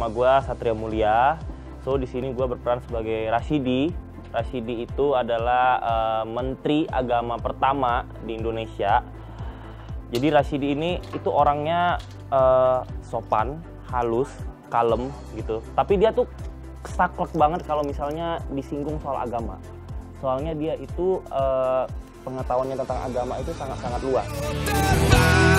nama gue Satria Mulia. So di sini gue berperan sebagai Rashidi. Rashidi itu adalah Menteri Agama pertama di Indonesia. Jadi Rashidi ini itu orangnya sopan, halus, kalem gitu. Tapi dia tuh saklek banget kalau misalnya disinggung soal agama. Soalnya dia itu pengetahuannya tentang agama itu sangat-sangat luas.